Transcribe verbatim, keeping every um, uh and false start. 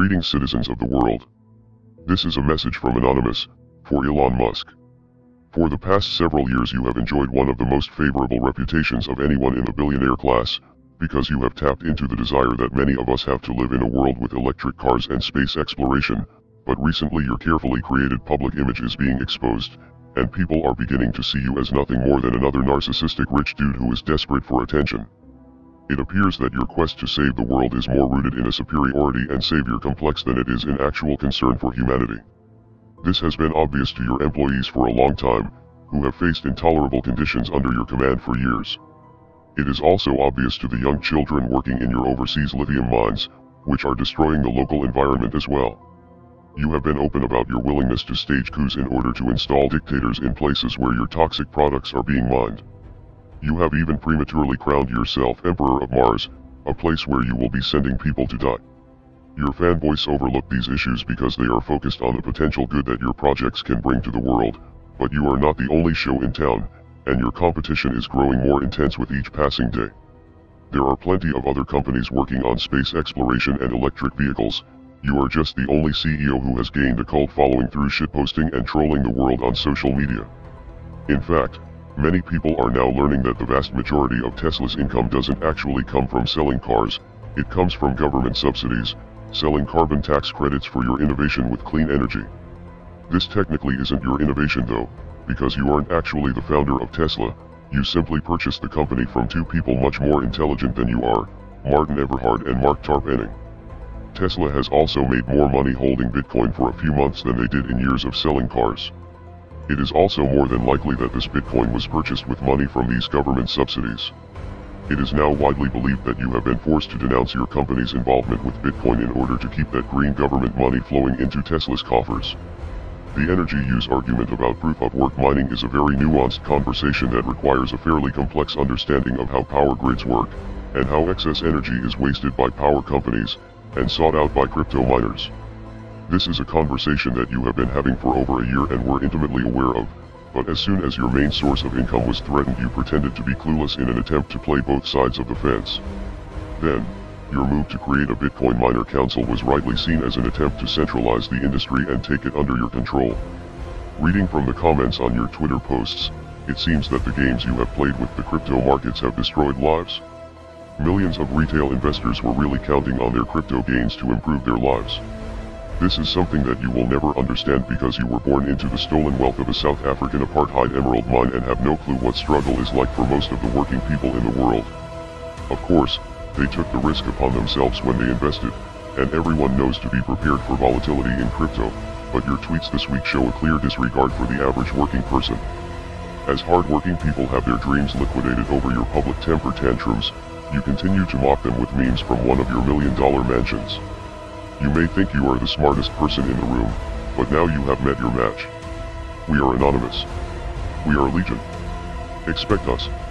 Greetings, citizens of the world. This is a message from Anonymous, for Elon Musk. For the past several years you have enjoyed one of the most favorable reputations of anyone in the billionaire class, because you have tapped into the desire that many of us have to live in a world with electric cars and space exploration, but recently your carefully created public image is being exposed, and people are beginning to see you as nothing more than another narcissistic rich dude who is desperate for attention. It appears that your quest to save the world is more rooted in a superiority and savior complex than it is in actual concern for humanity. This has been obvious to your employees for a long time, who have faced intolerable conditions under your command for years. It is also obvious to the young children working in your overseas lithium mines, which are destroying the local environment as well. You have been open about your willingness to stage coups in order to install dictators in places where your toxic products are being mined. You have even prematurely crowned yourself Emperor of Mars, a place where you will be sending people to die. Your fanboys overlook these issues because they are focused on the potential good that your projects can bring to the world, but you are not the only show in town, and your competition is growing more intense with each passing day. There are plenty of other companies working on space exploration and electric vehicles. You are just the only C E O who has gained a cult following through shitposting and trolling the world on social media. In fact, many people are now learning that the vast majority of Tesla's income doesn't actually come from selling cars, it comes from government subsidies, selling carbon tax credits for your innovation with clean energy. This technically isn't your innovation though, because you aren't actually the founder of Tesla, you simply purchased the company from two people much more intelligent than you are, Martin Eberhard and Mark Tarpenning. Tesla has also made more money holding Bitcoin for a few months than they did in years of selling cars. It is also more than likely that this Bitcoin was purchased with money from these government subsidies. It is now widely believed that you have been forced to denounce your company's involvement with Bitcoin in order to keep that green government money flowing into Tesla's coffers. The energy use argument about proof-of-work mining is a very nuanced conversation that requires a fairly complex understanding of how power grids work, and how excess energy is wasted by power companies, and sought out by crypto miners. This is a conversation that you have been having for over a year and were intimately aware of, but as soon as your main source of income was threatened you pretended to be clueless in an attempt to play both sides of the fence. Then, your move to create a Bitcoin miner council was rightly seen as an attempt to centralize the industry and take it under your control. Reading from the comments on your Twitter posts, it seems that the games you have played with the crypto markets have destroyed lives. Millions of retail investors were really counting on their crypto gains to improve their lives. This is something that you will never understand because you were born into the stolen wealth of a South African apartheid emerald mine and have no clue what struggle is like for most of the working people in the world. Of course, they took the risk upon themselves when they invested, and everyone knows to be prepared for volatility in crypto, but your tweets this week show a clear disregard for the average working person. As hard-working people have their dreams liquidated over your public temper tantrums, you continue to mock them with memes from one of your million-dollar mansions. You may think you are the smartest person in the room, but now you have met your match. We are Anonymous. We are Legion. Expect us.